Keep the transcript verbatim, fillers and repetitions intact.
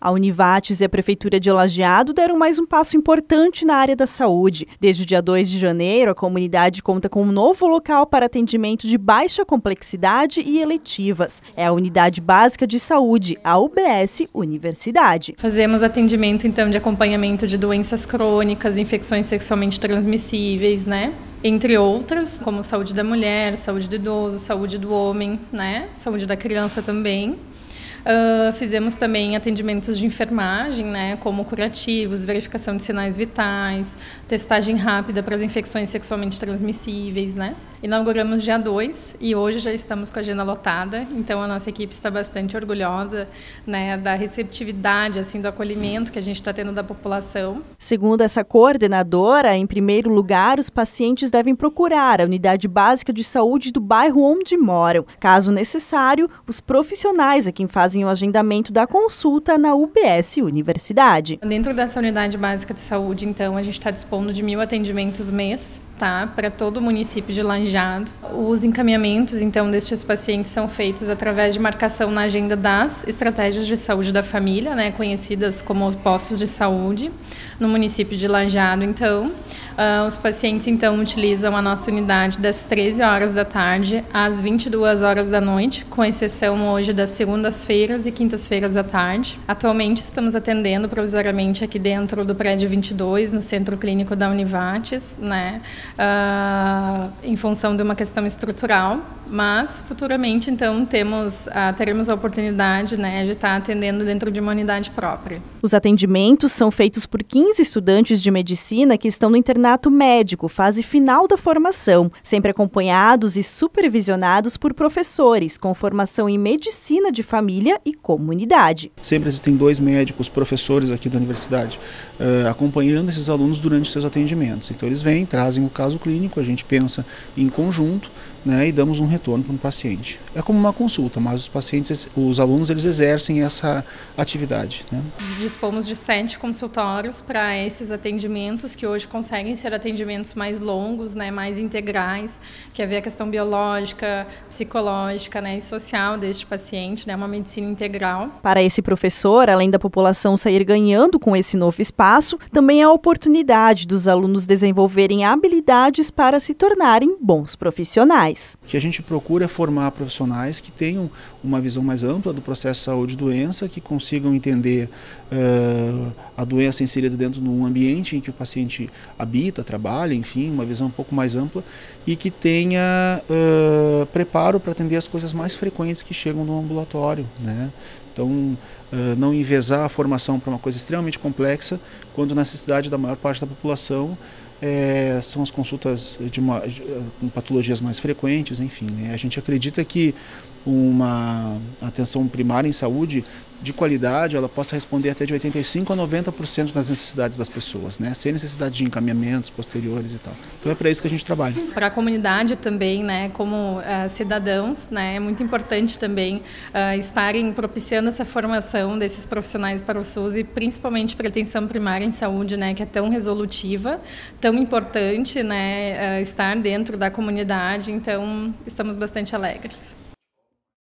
A Univates e a Prefeitura de Lajeado deram mais um passo importante na área da saúde. Desde o dia dois de janeiro, a comunidade conta com um novo local para atendimento de baixa complexidade e eletivas. É a Unidade Básica de Saúde, a U B S Universidade. Fazemos atendimento, então, de acompanhamento de doenças crônicas, infecções sexualmente transmissíveis, né? Entre outras, como saúde da mulher, saúde do idoso, saúde do homem, né? Saúde da criança também. Uh, fizemos também atendimentos de enfermagem, né, como curativos, verificação de sinais vitais, testagem rápida para as infecções sexualmente transmissíveis, né. Inauguramos dia dois e hoje já estamos com a agenda lotada, então a nossa equipe está bastante orgulhosa, né, da receptividade, assim, do acolhimento que a gente está tendo da população. Segundo essa coordenadora, em primeiro lugar, os pacientes devem procurar a unidade básica de saúde do bairro onde moram. Caso necessário, os profissionais a quem fazem o agendamento da consulta na U B S Universidade. Dentro dessa unidade básica de saúde, então, a gente está dispondo de mil atendimentos mês, tá, para todo o município de Lajeado. Os encaminhamentos, então, destes pacientes são feitos através de marcação na agenda das estratégias de saúde da família, né, conhecidas como postos de saúde, no município de Lajeado, então. Uh, os pacientes, então, utilizam a nossa unidade das treze horas da tarde às vinte e duas horas da noite, com exceção hoje das segundas-feiras e quintas-feiras à tarde. Atualmente estamos atendendo provisoriamente aqui dentro do prédio vinte e dois, no Centro Clínico da Univates, né, uh, em função de uma questão estrutural, mas futuramente, então, temos, uh, teremos a oportunidade, né, de estar atendendo dentro de uma unidade própria. Os atendimentos são feitos por quinze estudantes de medicina que estão no internato médico, fase final da formação, sempre acompanhados e supervisionados por professores com formação em medicina de família e comunidade. Sempre existem dois médicos, professores aqui da universidade, uh, acompanhando esses alunos durante os seus atendimentos. Então eles vêm, trazem o caso clínico, a gente pensa em conjunto, né, e damos um retorno para o paciente. É como uma consulta, mas os pacientes, os alunos, eles exercem essa atividade, né? Dispomos de sete consultórios para esses atendimentos, que hoje conseguem ser atendimentos mais longos, né, mais integrais, que é ver a questão biológica, psicológica, né, e social deste paciente, né, uma medicina integral. Para esse professor, além da população sair ganhando com esse novo espaço, também é a oportunidade dos alunos desenvolverem habilidades para se tornarem bons profissionais. O que a gente procura é formar profissionais que tenham uma visão mais ampla do processo de saúde e doença, que consigam entender uh, a doença inserida dentro de um ambiente em que o paciente habita, trabalha, enfim, uma visão um pouco mais ampla, e que tenha uh, preparo para atender as coisas mais frequentes que chegam no ambulatório, né? Então, uh, não envezar a formação para uma coisa extremamente complexa, quando a necessidade da maior parte da população É, são as consultas de uma, de, com patologias mais frequentes, enfim, né? A gente acredita que uma atenção primária em saúde de qualidade, ela possa responder até de oitenta e cinco a noventa por cento das necessidades das pessoas, né? Sem necessidade de encaminhamentos posteriores e tal. Então é para isso que a gente trabalha. Para a comunidade também, né, como uh, cidadãos, né, é muito importante também uh, estarem propiciando essa formação desses profissionais para o SUS e principalmente para a atenção primária em saúde, né, que é tão resolutiva, tão importante, né, uh, estar dentro da comunidade, então estamos bastante alegres.